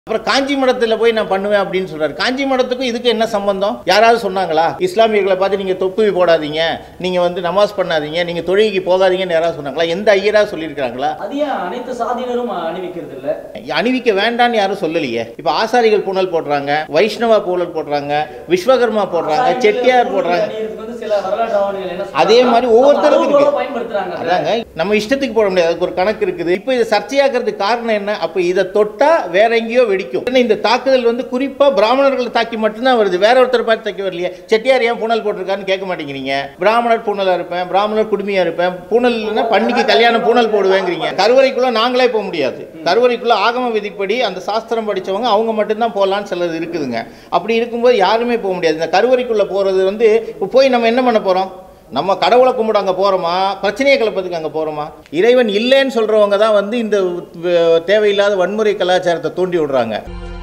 அப்புறம் காஞ்சி மடத்தில் போய் நான் பண்ணுவேன் அப்படின்னு சொல்றாரு. காஞ்சி மடத்துக்கும் இதுக்கு என்ன சம்பந்தம்? யாராவது சொன்னாங்களா? இஸ்லாமியர்களை பார்த்து நீங்க தொப்பி போடாதீங்க, நீங்க நமாஸ் பண்ணாதீங்க, நீங்க தொழுகைக்கு போகாதீங்கன்னு யாராவது சொன்னாங்களா? எந்த ஐயரா சொல்லியிருக்காங்களா? அது அனைத்து சாதியினரும் அணிவிக்கிறது இல்ல, அணிவிக்க வேண்டான்னு யாரும் சொல்லலையே. இப்ப ஆசாரிகள் பூணல் போடுறாங்க, வைஷ்ணவா பூணல் போடுறாங்க, விஸ்வகர்மா போடுறாங்க, செட்டியார் போடுறாங்க. அதே மாதிரி ஒவ்வொருத்தருக்கும் இருக்கு. அதாங்க நம்ம இஷ்டத்துக்கு போட முடியாது, அதுக்கு ஒரு கணக்கு இருக்குது. இப்போ இதை சர்ச்சையாக்குறதுக்கு காரணம் என்ன? அப்ப இதை தொட்டா வேற எங்கேயோ வெடிக்கும். இந்த தாக்குதல் குறிப்பா பிராமணர்களை தாக்கி மட்டும்தான் வருது, வேற ஒருத்தர் பார்த்து தாக்கி வரலையே. செட்டியார் ஏன் பூணல் போட்டிருக்காருன்னு கேட்க மாட்டேங்கிறீங்க. பிராமணர் பூணலா இருப்பேன், பிராமணர் குடுமையா இருப்பேன், பூணல் பண்ணிக்கு கல்யாணம் பூணல் போடுவேங்கிறீங்க. கருவறைக்குள்ள நாங்களே போக முடியாது. கருவறைக்குள்ள ஆகம விதிப்படி அந்த சாஸ்திரம் படிச்சவங்க அவங்க மட்டும்தான் போகலான்னு சிலது இருக்குதுங்க. அப்படி இருக்கும்போது யாருமே போக முடியாது. இந்த கருவறைக்குள்ள போறது போய் நம்ம என்ன பண்ண போறோம்? நம்ம கடவுளை கும்பிட அங்கே போகிறோமா? பிரச்சனையை கிளப்பதுக்கு அங்கே போகிறோமா? இறைவன் இல்லைன்னு சொல்கிறவங்க தான் இந்த தேவையில்லாத வன்முறை கலாச்சாரத்தை தூண்டி விடுறாங்க.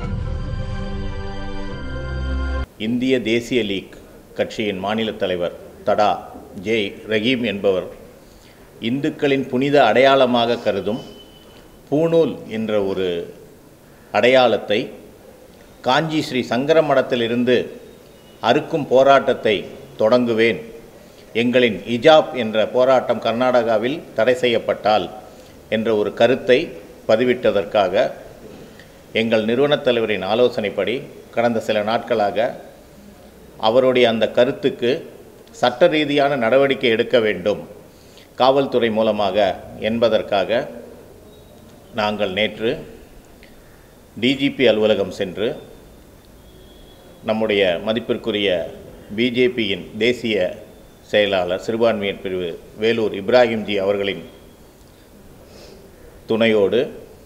இந்திய தேசிய லீக் கட்சியின் மாநில தலைவர் தடா ஜே ரஹீம் என்பவர் இந்துக்களின் புனித அடையாளமாக கருதும் பூணூல் என்ற ஒரு அடையாளத்தை காஞ்சி ஸ்ரீ சங்கர மடத்திலிருந்து அறுக்கும் போராட்டத்தை தொடங்குவேன், எங்களின் இஜாப் என்ற போராட்டம் கர்நாடகாவில் தடை செய்யப்பட்டால் என்ற ஒரு கருத்தை பதிவிட்டதற்காக எங்கள் நிறுவனத் தலைவரின் ஆலோசனைப்படி கடந்த சில நாட்களாக அவருடைய அந்த கருத்துக்கு சட்ட ரீதியான நடவடிக்கை எடுக்க வேண்டும் காவல்துறை மூலமாக என்பதற்காக நாங்கள் நேற்று டிஜிபி அலுவலகம் சென்று நம்முடைய மதிப்பிற்குரிய பிஜேபியின் தேசிய செயலாளர் சிறுபான்மையர் பிரிவு வேலூர் இப்ராஹிம்ஜி அவர்களின் துணையோடு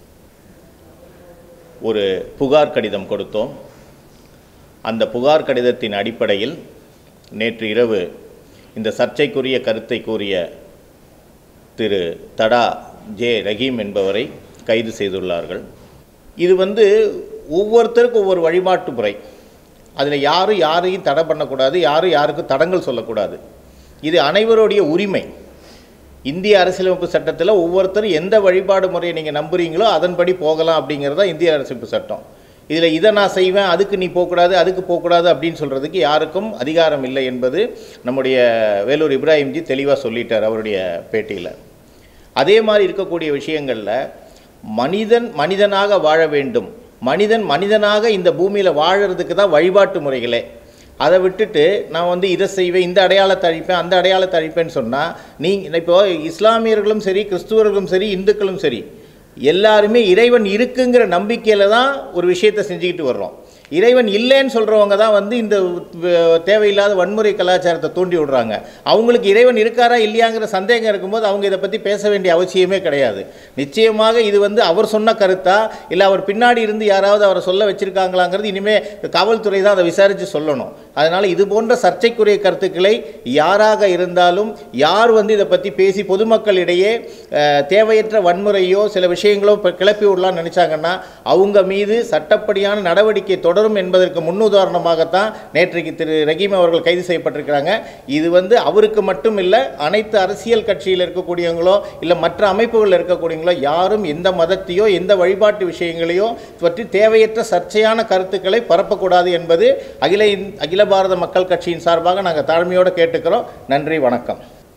ஒரு புகார் கடிதம் கொடுத்தோம். அந்த புகார் கடிதத்தின் அடிப்படையில் நேற்று இரவு இந்த சர்ச்சைக்குரிய கருத்தை கூறிய திரு தடா ஜே ரஹீம் என்பவரை கைது செய்துள்ளார்கள். இது ஒவ்வொருத்தருக்கும் ஒவ்வொரு வழிபாட்டு முறை. அதில் யாரையும் தடை பண்ணக்கூடாது, யாருக்கும் தடங்கள் சொல்லக்கூடாது. இது அனைவருடைய உரிமை. இந்திய அரசியலமைப்பு சட்டத்தில் ஒவ்வொருத்தரும் எந்த வழிபாடு முறையை நீங்கள் நம்புறீங்களோ அதன்படி போகலாம் அப்படிங்கிறதா இந்திய அரசியலமைப்பு சட்டம். இதில் இதை நான் செய்வேன், அதுக்கு நீ போகக்கூடாது, அதுக்கு போகக்கூடாது அப்படின்னு சொல்கிறதுக்கு யாருக்கும் அதிகாரம் இல்லை என்பது நம்முடைய வேலூர் இப்ராஹிம்ஜி தெளிவாக சொல்லிட்டார் அவருடைய பேட்டியில். அதே மாதிரி இருக்கக்கூடிய விஷயங்களில் மனிதன் மனிதனாக வாழ வேண்டும், மனிதன் மனிதனாக இந்த பூமியில் வாழறதுக்கு தான் வழிபாட்டு முறைகளே. அதை விட்டுட்டு நான் இதை செய்வேன், இந்த அடையாளத்தை அழிப்பேன், அந்த அடையாளத்தை அழிப்பேன்னு சொன்னால் இப்போது இஸ்லாமியர்களும் சரி, கிறிஸ்துவர்களும் சரி, இந்துக்களும் சரி, எல்லாருமே இறைவன் இருக்குங்கிற நம்பிக்கையில் தான் ஒரு விஷயத்தை செஞ்சுக்கிட்டு வர்றோம். இறைவன் இல்லைன்னு சொல்கிறவங்க தான் இந்த தேவையில்லாத வன்முறை கலாச்சாரத்தை தூண்டி விடுறாங்க. அவங்களுக்கு இறைவன் இருக்காரா இல்லையாங்கிற சந்தேகம் இருக்கும்போது அவங்க இதை பற்றி பேச வேண்டிய அவசியமே கிடையாது. நிச்சயமாக இது அவர் சொன்ன கருத்தா இல்லை அவர் பின்னாடி இருந்து யாராவது அவரை சொல்ல வச்சுருக்காங்களாங்கிறது இனிமேல் காவல்துறை தான் அதை விசாரித்து சொல்லணும். அதனால் இது போன்ற சர்ச்சைக்குரிய கருத்துக்களை யாராக இருந்தாலும் யார் இதை பற்றி பேசி பொதுமக்களிடையே தேவையற்ற வன்முறையோ சில விஷயங்களோ கிளப்பி விடலாம்னு நினச்சாங்கன்னா அவங்க மீது சட்டப்படியான நடவடிக்கை தொடரும் என்பதற்கு முன்னுதாரணமாகத்தான் நேற்றைக்கு திரு ரஹீம் அவர்கள் கைது செய்யப்பட்டிருக்கிறாங்க. இது அவருக்கு மட்டும் இல்லை, அனைத்து அரசியல் கட்சியில் இருக்கக்கூடியவங்களோ இல்லை மற்ற அமைப்புகளில் இருக்கக்கூடியவங்களோ யாரும் எந்த மதத்தையோ எந்த வழிபாட்டு விஷயங்களையோ பற்றி தேவையற்ற சர்ச்சையான கருத்துக்களை பரப்பக்கூடாது என்பது அகில பாரத மக்கள் கட்சியின் சார்பாக நாங்கள் தாழ்மையோடு கேட்டுக்கிறோம். நன்றி, வணக்கம்.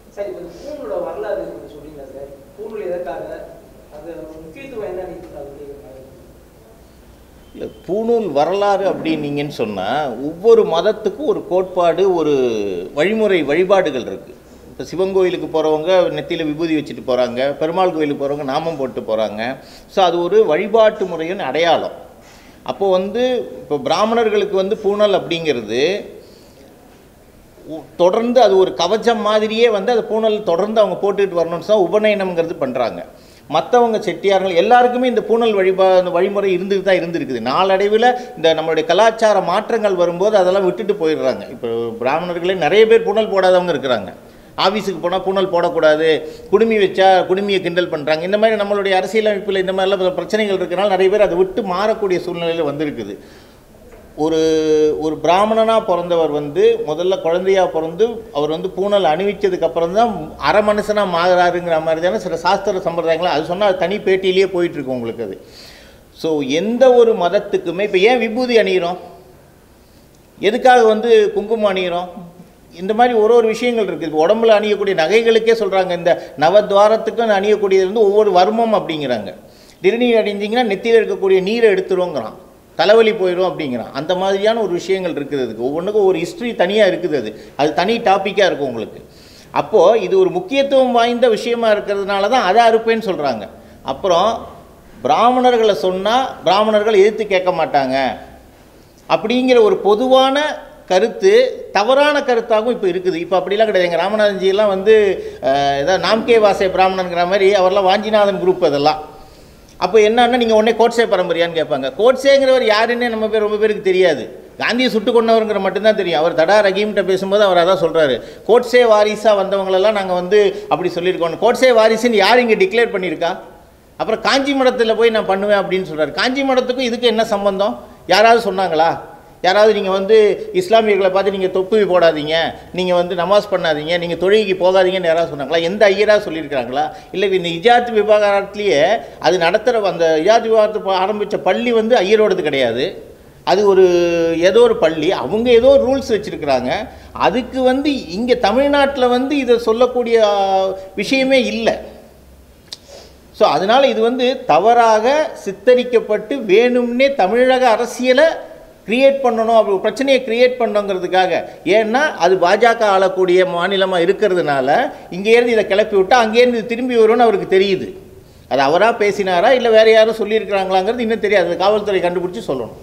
இல்லை, பூணூல் வரலாறு அப்படின்னீங்கன்னு சொன்னால் ஒவ்வொரு மதத்துக்கும் ஒரு கோட்பாடு, ஒரு வழிபாடுகள் இருக்குது. இப்போ சிவன் கோயிலுக்கு போகிறவங்க நெத்தியில் விபூதி வச்சுட்டு போகிறாங்க, பெருமாள் கோயிலுக்கு போகிறவங்க நாமம் போட்டு போகிறாங்க. ஸோ அது ஒரு வழிபாட்டு முறையின் அடையாளம். அப்போது இப்போ பிராமணர்களுக்கு பூணல் அப்படிங்கிறது தொடர்ந்து அது ஒரு கவச்சம் மாதிரியே அந்த பூணல் தொடர்ந்து அவங்க போட்டுக்கிட்டு வரணும்னு தான் உபநயனம்ங்கிறது பண்ணுறாங்க. மற்றவங்க செட்டியார்கள் எல்லாருக்குமே இந்த பூணல் வழிமுறை இருந்துட்டு தான் இருந்திருக்குது. நாளடைவில் இந்த நம்மளுடைய கலாச்சார மாற்றங்கள் வரும்போது அதெல்லாம் விட்டுட்டு போயிடுறாங்க. இப்போ பிராமணர்களே நிறைய பேர் பூணல் போடாதவங்க இருக்கிறாங்க. ஆஃபீஸுக்கு போனால் பூணல் போடக்கூடாது, குடுமி வச்சா குடுமியை கிண்டல் பண்ணுறாங்க. இந்த மாதிரி நம்மளுடைய அரசியலமைப்பில் இந்த மாதிரிலாம் பிரச்சனைகள் இருக்கிறனால நிறைய பேர் அதை விட்டு மாறக்கூடிய சூழ்நிலையில் வந்திருக்குது. ஒரு பிராமணனாக பிறந்தவர் முதல்ல குழந்தையாக பிறந்து அவர் பூணல் அணிவிச்சதுக்கு அப்புறம் தான் அரை மனுஷனாக மாறுறாருங்கிற மாதிரி தானே சில சாஸ்திர சம்பிரதாயங்கள். அது சொன்னால் அது தனி பேட்டியிலேயே போயிட்டுருக்கு உங்களுக்கு. அது ஸோ எந்த ஒரு மதத்துக்குமே இப்போ ஏன் விபூதி அணிகிறோம், எதுக்காக வந்து குங்குமம் அணிகிறோம், இந்த மாதிரி ஒரு விஷயங்கள் இருக்குது. இப்போ உடம்புல அணியக்கூடிய நகைகளுக்கே சொல்கிறாங்க, இந்த நவத்வாரத்துக்கும் அணியக்கூடியது வந்து ஒவ்வொரு வர்மம் அப்படிங்கிறாங்க. திருநீர் அணிஞ்சிங்கன்னா நெத்தியில் இருக்கக்கூடிய நீரை எடுத்துருவோங்கிறான், தலைவலி போயிடும் அப்படிங்கிறான். அந்த மாதிரியான ஒரு விஷயங்கள் இருக்குது. அதுக்கு ஒவ்வொன்றுக்கும் ஒரு ஹிஸ்ட்ரி தனியாக இருக்குது. அது தனி டாப்பிக்காக இருக்கும் உங்களுக்கு. அப்போது இது ஒரு முக்கியத்துவம் வாய்ந்த விஷயமா இருக்கிறதுனால தான் அதை அறுப்பேன்னு சொல்கிறாங்க. அப்புறம் பிராமணர்களை சொன்னால் பிராமணர்கள் எதிர்த்து கேட்க மாட்டாங்க அப்படிங்கிற ஒரு பொதுவான கருத்து தவறான கருத்தாகவும் இப்போ இருக்குது. இப்போ அப்படிலாம் கிடையாது. எங்கள் ராமநாதன்ஜியெல்லாம் வந்து ஏதாவது நாம்கே வாசே பிராமணங்கிற மாதிரி அவரெல்லாம் வாஞ்சிநாதன் குரூப். அதெல்லாம் அப்போ என்னன்னா நீங்கள் உடனே கோட்சே பரம்பரையான்னு கேட்பாங்க. கோட்சேங்கிறவர் யாருன்னே நம்ம ரொம்ப பேருக்கு தெரியாது. காந்தியை சுட்டு கொண்டவருங்கிற மட்டும்தான் தெரியும். அவர் தடா ரஹீம்கிட்ட பேசும்போது அவர் அதான் சொல்கிறாரு, கோட்சே வாரிசாக வந்தவங்களெல்லாம் நாங்கள் வந்து அப்படி சொல்லியிருக்கோம். கோட்சே வாரிசுன்னு யார் இங்கே டிக்ளேர் பண்ணியிருக்கா? அப்புறம் காஞ்சி மடத்தில் போய் நான் பண்ணுவேன் அப்படின்னு சொல்கிறார். காஞ்சி மடத்துக்கும் இதுக்கு என்ன சம்பந்தம்? யாராவது சொன்னாங்களா? யாராவது நீங்கள் வந்து இஸ்லாமியர்களை பார்த்து நீங்கள் தொப்பி போடாதீங்க, நீங்கள் வந்து நமாஸ் பண்ணாதீங்க, நீங்கள் தொழுகைக்கு போகாதீங்கன்னு யாராவது சொன்னாங்களா? எந்த ஐயராக சொல்லியிருக்கிறாங்களா? இல்லை இந்த இஜாத் விவகாரத்துலேயே அது நடத்துகிற அந்த இஜாத் விவகாரத்தை ஆரம்பித்த பள்ளி வந்து ஐயரோடது கிடையாது. அது ஏதோ ஒரு பள்ளி, அவங்க ஏதோ ரூல்ஸ் வச்சுருக்கிறாங்க. அதுக்கு வந்து இங்கே தமிழ்நாட்டில் வந்து இதை சொல்லக்கூடிய விஷயமே இல்லை. ஸோ அதனால் இது வந்து தவறாக சித்தரிக்கப்பட்டு வேணும்னே தமிழக அரசியலை கிரியேட் பண்ணணும், அப்படி பிரச்சனையை கிரியேட் பண்ணணுங்கிறதுக்காக. ஏன்னா அது பாஜக ஆளக்கூடிய மாநிலமாக இருக்கிறதுனால இங்கேருந்து இதை கிளப்பி விட்டால் அங்கேருந்து இது திரும்பி வரும்னு அவருக்கு தெரியுது. அது அவராக பேசினாரா இல்லை வேறு யாரும் சொல்லியிருக்கிறாங்களாங்கிறது இன்னும் தெரியாது. அது காவல்துறை கண்டுபிடிச்சி சொல்லணும்.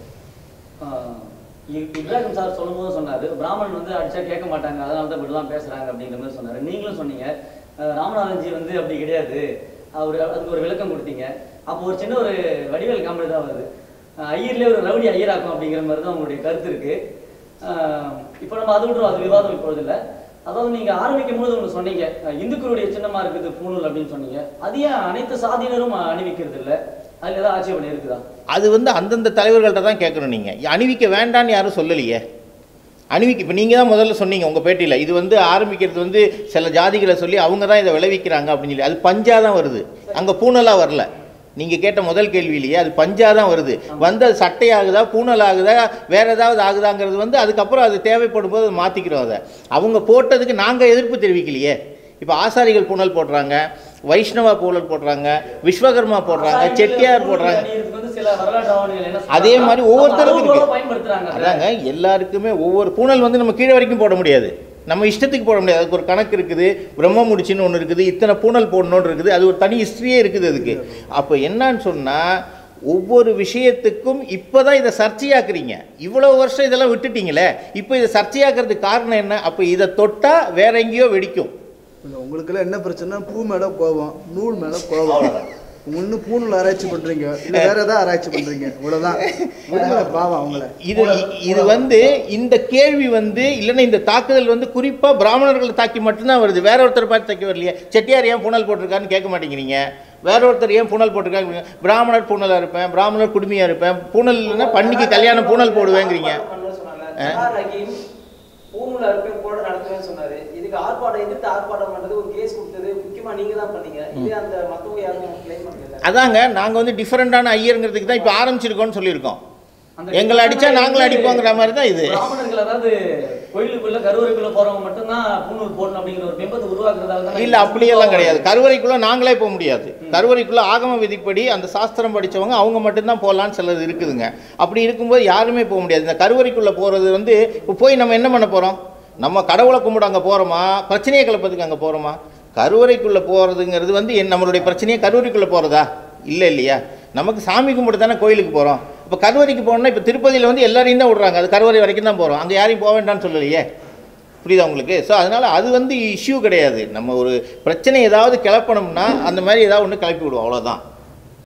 இப்ராஹிம் சார் சொல்லும் போது சொன்னார், பிராமணன் வந்து அடிச்சா கேட்க மாட்டாங்க, அதனால தான் இப்படிலாம் பேசுகிறாங்க அப்படிங்கிற மாதிரி சொன்னார். நீங்களும் சொன்னீங்க ராமநாதன்ஜி வந்து அப்படி கிடையாது, அதுக்கு ஒரு விளக்கம் கொடுத்தீங்க. அப்போ ஒரு சின்ன ஒரு வடிவேல் காமெடி தான் வருது, ஐயர்லேயே ஒரு ரவுடி ஐயராக்கும் அப்படிங்கிற மாதிரி தான் உங்களுடைய கருத்து இருக்குது. இப்போ நம்ம அதை விட்டுருவோம், அது விவாதம் இப்பொழுது இல்லை. அதாவது நீங்கள் ஆரம்பிக்கும் போது ஒன்று சொன்னீங்க, இந்துக்களுடைய சின்னமாக இருக்குது பூணூல் அப்படின்னு சொன்னீங்க. அது ஏன் அனைத்து சாதியினரும் அணிவிக்கிறது இல்லை? அதில் ஏதாவது ஆட்சேபனை இருக்குதா? அது வந்து அந்தந்த தலைவர்கள்ட்ட தான் கேட்கணும். நீங்கள் அணிவிக்க வேண்டான்னு யாரும் சொல்லலையே. இப்போ நீங்கள் தான் முதல்ல சொன்னீங்க உங்கள் பேட்டியில், இது வந்து ஆரம்பிக்கிறது வந்து சில ஜாதிகளை சொல்லி அவங்க தான் இதை விளைவிக்கிறாங்க அப்படின்னு சொல்லி. அது பஞ்சா தான் வருது, அங்கே பூனலாக வரல. நீங்கள் கேட்ட முதல் கேள்வியிலேயே அது பஞ்சா தான் வருது. வந்து அது சட்டையாகுதா பூனல் ஆகுதா வேறு ஏதாவது ஆகுதாங்கிறது வந்து அதுக்கப்புறம் அது தேவைப்படும் போது அது மாற்றிக்கிறோம். அதை அவங்க போட்டதுக்கு நாங்கள் எதிர்ப்பு தெரிவிக்கலையே. இப்போ ஆசாரிகள் பூனல் போடுறாங்க, வைஷ்ணவா பூனல் போடுறாங்க, விஸ்வகர்மா போடுறாங்க, செட்டியார் போடுறாங்க. அதே மாதிரி ஒவ்வொருத்தருக்கும் இருக்கு. அதாங்க எல்லாருக்குமே ஒவ்வொரு பூனல் வந்து நம்ம கீழே வரைக்கும் போட முடியாது, நம்ம இஷ்டத்துக்கு போட முடியாது. அதுக்கு ஒரு கணக்கு இருக்குது, பிரம்ம முடிச்சுன்னு ஒன்று இருக்குது, இத்தனை பூனல் போடணுன்னு இருக்குது, அது ஒரு தனி ஹிஸ்ட்ரியே இருக்குது அதுக்கு. அப்போ என்னன்னு சொன்னால் ஒவ்வொரு விஷயத்துக்கும் இப்போ தான் இதை சர்ச்சையாக்குறீங்க. இவ்வளோ வருஷம் இதெல்லாம் விட்டுட்டீங்களே, இப்போ இதை சர்ச்சையாக்குறதுக்கு காரணம் என்ன? அப்போ இதை தொட்டால் வேற எங்கேயோ வெடிக்கும். உங்களுக்கெல்லாம் என்ன பிரச்சனை? பூ மேலே கோபம், நூல் மேலே கோபம். ஒன்று பூணூல் ஆராய்ச்சி பண்ணுறீங்க, இல்லை வேற ஏதாவது ஆராய்ச்சி பண்ணுறீங்க, இவ்வளோதான் பாவம் அவங்கள. இது வந்து இந்த கேள்வி வந்து இல்லைன்னா இந்த தாக்குதல் வந்து குறிப்பாக பிராமணர்களை தாக்கி மட்டும்தான் வருது. வேற ஒருத்தர் பார்த்து தாக்கி வரலையே. செட்டியார் ஏன் பூனல் போட்டிருக்காருன்னு கேட்க மாட்டேங்கிறீங்க. வேற ஒருத்தர் ஏன் பூனல் போட்டிருக்காங்க? பிராமணர் பூனலாக இருப்பேன், பிராமணர் குடுமையாக இருப்பேன், பூனல் இல்லைன்னா பண்ணிக்கு கல்யாணம் பூனல் போடுவேங்கிறீங்க. பூணூல் அறுப்பேன் கூட நடத்துவேன்னு சொன்னாரு. இதுக்கு ஆர்ப்பாட்டம் எதிர்த்து ஆர்ப்பாட்டம் பண்றது ஒரு கேஸ் கொடுத்தது முக்கியமா நீங்க தான் பண்ணீங்க. இது அந்த மத்தவங்க யாரும் கிளைம் பண்ணல. அதாங்க நாங்க வந்து டிஃபரெண்டான ஐயருங்கிறதுக்கு தான் இப்போ ஆரம்பிச்சிருக்கோம்னு சொல்லியிருக்கோம். எங்களை அடிச்சா நாங்களும் அடிப்போங்கிற மாதிரி தான் இது. பிராமணர்கள் அதாவது கோயிலுக்குள்ள கருவறைக்குள்ள போறவங்க மட்டும்தான் பூணூல் போடணும் அப்படிங்கிற ஒரு பிம்பத்தை உருவாக்குறதால இல்ல, அப்படியெல்லாம் கிடையாது. கருவறைக்குள்ள நாங்களே போக முடியாது. கருவறைக்குள்ள ஆகம விதிப்படி அந்த சாஸ்திரம் படிச்சவங்க அவங்க மட்டும்தான் போகலான்னு சிலது இருக்குதுங்க. அப்படி இருக்கும்போது யாருமே போக முடியாது. இந்த கருவறைக்குள்ள போறது வந்து இப்போ போய் நம்ம என்ன பண்ண போறோம்? நம்ம கடவுளை கும்பிட அங்கே போகிறோமா? பிரச்சனையை கிளப்பதுக்கு அங்கே போகிறோமா? கருவறைக்குள்ளே போகிறதுங்கிறது வந்து நம்மளுடைய பிரச்சனையை கருவறைக்குள்ளே போகிறதா? இல்லை இல்லையா? நமக்கு சாமி கும்பிட்டு தானே கோயிலுக்கு போகிறோம். இப்போ கருவறைக்கு போகணுன்னா இப்போ திருப்பதியில் வந்து எல்லாரையும் தான் விட்றாங்க, அது கருவறை வரைக்கும் தான் போகிறோம், அங்கே யாரையும் போக வேண்டாம்னு சொல்லலையே. புரியுதா உங்களுக்கு? ஸோ அதனால் அது வந்து இஷ்யூ கிடையாது. நம்ம ஒரு பிரச்சனை ஏதாவது கிளப்பணும்னா அந்த மாதிரி ஏதாவது ஒன்று கிளப்பி விடுவோம், அவ்வளோதான்.